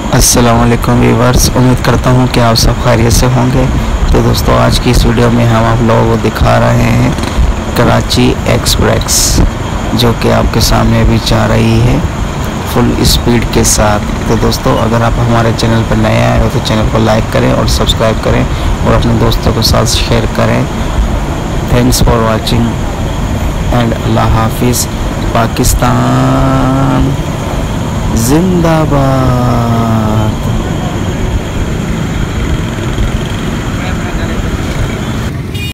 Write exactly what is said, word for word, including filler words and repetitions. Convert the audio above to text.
अस्सलामुअलैकुम व्यूअर्स, उम्मीद करता हूँ कि आप सब खैरियत से होंगे। तो दोस्तों, आज की इस वीडियो में हम आप लोगों को दिखा रहे हैं कराची एक्सप्रेस, जो कि आपके सामने अभी जा रही है फुल स्पीड के साथ। तो दोस्तों, अगर आप हमारे चैनल पर नए आए हो तो चैनल को लाइक करें और सब्सक्राइब करें और अपने दोस्तों के साथ शेयर करें। थैंक्स फॉर वॉचिंग एंड अल्लाह हाफिज़। पाकिस्तान जिंदाबाद।